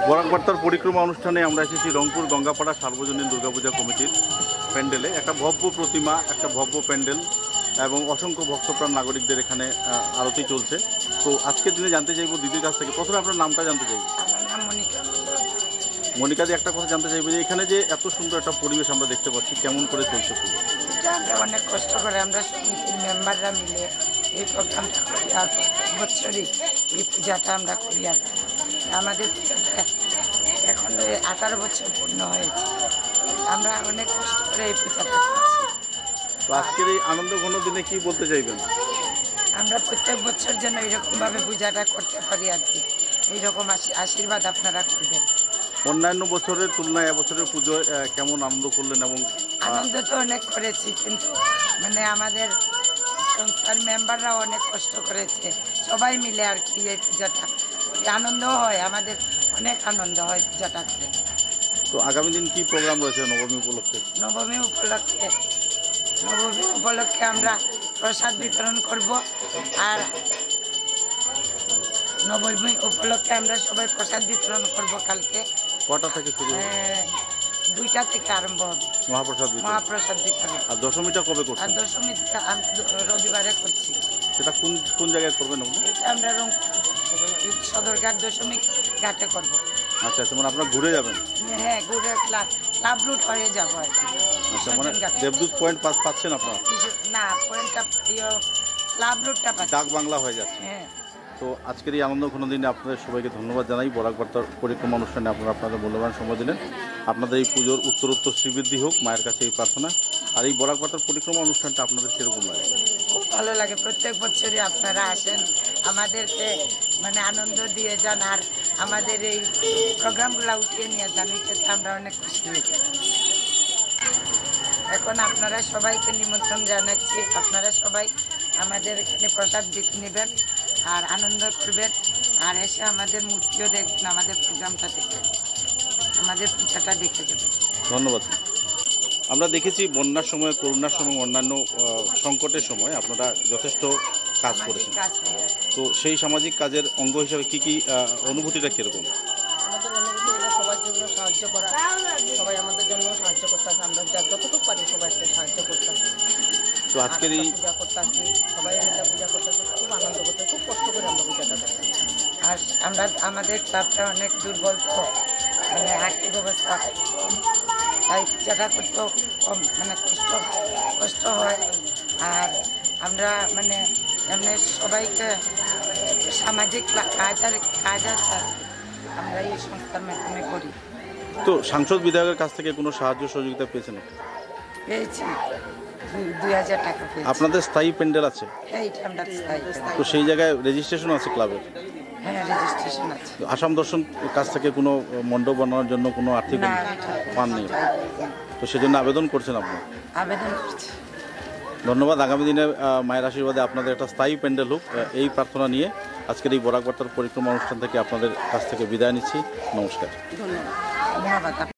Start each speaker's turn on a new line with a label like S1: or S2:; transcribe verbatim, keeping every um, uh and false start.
S1: বরাক বার্তার পরিক্রমা অনুষ্ঠানে আমরা এসেছি রংপুর গঙ্গাপাড়া সার্বজনীন দুর্গাপূজা কমিটির প্যান্ডেলে। একটা ভব্য প্রতিমা, একটা ভব্য প্যান্ডেল এবং অসংখ্য ভক্তপ্রাণ নাগরিকদের এখানে আরতি চলছে। তো আজকের দিনে জানতে চাইবো দিদির কাছ থেকে, প্রথমে আপনার নামটা জানতে চাইব। মনিকা দি, একটা কথা জানতে চাইবো যে এখানে যে এত সুন্দর একটা পরিবেশ আমরা দেখতে পাচ্ছি, কেমন করে চলছে পুজো?
S2: আমরা অনেক কষ্ট করে আমরা সমিতির মেম্বাররা মিলে এই প্রোগ্রামটা করি, আর বছরই এই পূজাটা আমরা করি। আর আমাদের পূজাটা এখন আঠারো বছর পূর্ণ হয়েছে, আমরা অনেক কষ্ট করে এই পূজাটা করছি।
S1: তো আজকের এই আনন্দ ঘন দিনে কি বলতে চাইবেন?
S2: আমরা প্রত্যেক বছর যেন এইরকমভাবে পূজাটা করতে পারি আর কি, এইরকম আশীর্বাদ আপনারা করবেন।
S1: অন্যান্য বছরের তুলনায় এবছরের পুজোয় কেমন আনন্দ করলেন? এবং
S2: আনন্দ তো অনেক করেছি, কিন্তু মানে আমাদের সংস্থার মেম্বাররাও অনেক কষ্ট করেছে, সবাই মিলে আর কি এই পূজাটা আনন্দ হয়, আমাদের অনেক আনন্দ হয় পূজাটা করে।
S1: তো আগামী দিন কি প্রোগ্রাম রয়েছে নবমী উপলক্ষে?
S2: নবমী উপলক্ষে নবমী উপলক্ষে আমরা প্রসাদ বিতরণ করব। আর নবমী উপলক্ষে আমরা সবাই প্রসাদ বিতরণ করব কালকে।
S1: কটা থেকে শুরু?
S2: দুইটা থেকে আরম্ভ হবে
S1: মহাপ্রসাদ
S2: মহাপ্রসাদ বিতরণ।
S1: আর দশমীটা কবে করছেন?
S2: আর দশমীটা রবিবারে করছি।
S1: সেটা কোন কোন জায়গায় করবেন?
S2: এটা আমরা রংপুর সদরঘাট দশমী ঘাটে করবো।
S1: আচ্ছা আচ্ছা, মানে আপনারা ঘুরে যাবেন?
S2: হ্যাঁ, ঘুরে ক্লাব রুট হয়ে যাবো আর কি।
S1: আচ্ছা, মানে দেবদূত পয়েন্ট পাস পাচ্ছেন আপনারা?
S2: না, পয়েন্টটা ক্লাব রুটটা পাচ্ছি,
S1: ডাক বাংলা হয়ে যাচ্ছে।
S2: হ্যাঁ।
S1: তো আজকের এই আনন্দ ঘন দিনে আপনাদের সবাইকে ধন্যবাদ জানাই। বরাক বার্তার পরিক্রমা অনুষ্ঠানে আপনারা আপনাদের মূল্যবান সময় দিলেন। আপনাদের এই পুজোর উত্তরোত্তর শ্রীবৃদ্ধি হোক, মায়ের কাছে এই প্রার্থনা। আর এই বরাক বার্তার পরিক্রমা অনুষ্ঠানটা আপনাদের সেরকম লাগে?
S2: খুব ভালো লাগে, প্রত্যেক বছরই আপনারা আসেন, আমাদেরকে মানে আনন্দ দিয়ে যান, আর আমাদের এই প্রোগ্রামগুলো উঠিয়ে নিয়ে যান, এটাতে আমরা অনেক খুশি হই। এখন আপনারা সবাইকে নিমন্ত্রণ জানাচ্ছি, আপনারা সবাই আমাদের এখানে প্রসাদ নেবেন আর আনন্দ করবেন, আর এসে আমাদের মূর্তিও দেখবেন, আমাদের প্রোগ্রামটা দেখবেন, আমাদের পূজাটা দেখে যাবেন।
S1: ধন্যবাদ। আমরা দেখেছি বন্যার সময়, করোনার সময়, অন্যান্য সংকটের সময় আপনারা যথেষ্ট কাজ করেছেন। তো সেই সামাজিক কাজের অঙ্গ হিসাবে কি কি অনুভূতিটা কিরকম?
S3: আমাদের অনুভূতি এটা সবার জন্য সাহায্য করা, সবাই আমাদের জন্য সাহায্য করতে আসে, আমরা যতটুকু পারি সবাইকে সাহায্য করতে আসি।
S1: তো আজকের এই
S3: পূজা করতে আসি, সবাই মিলে পূজা করতে আসি, খুব আনন্দ করতে, খুব কষ্ট করে আমরা পূজাটা করতে।
S2: আর আমরা আমাদের ক্লাবটা অনেক দুর্বল, তো মানে আর্থিক অবস্থা, তাই পূজাটা করতেও কম মানে কষ্ট কষ্ট হয়। আর আমরা মানে এমনি সবাইকে সামাজিক কাজ আর কাজ আছে আমরা এই সংস্থার মাধ্যমে করি।
S1: তো সাংসদ বিধায়কের কাছ থেকে কোনো সাহায্য সহযোগিতা পেয়েছেন?
S2: পেয়েছি, দুই হাজার টাকা পেয়েছি।
S1: আপনাদের স্থায়ী প্যান্ডেল আছে?
S2: হ্যাঁ, এটা আমরা স্থায়ী।
S1: তো সেই জায়গায় রেজিস্ট্রেশন আছে ক্লাবের?
S2: হ্যাঁ, রেজিস্ট্রেশন আছে।
S1: আসাম দর্শন কাছ থেকে কোনো মণ্ডপ বানানোর জন্য কোনো আর্থিক পাননি? তো সেজন্য আবেদন করছেন আপনার?
S2: আবেদন করছি।
S1: ধন্যবাদ। আগামী দিনে মায়ের আশীর্বাদে আপনাদের একটা স্থায়ী প্যান্ডেল হোক, এই প্রার্থনা নিয়ে আজকের এই বরাক বার্তার পরিক্রমা অনুষ্ঠান থেকে আপনাদের কাছ থেকে বিদায় নিচ্ছি। নমস্কার।
S2: ধন্যবাদ। ধন্যবাদ।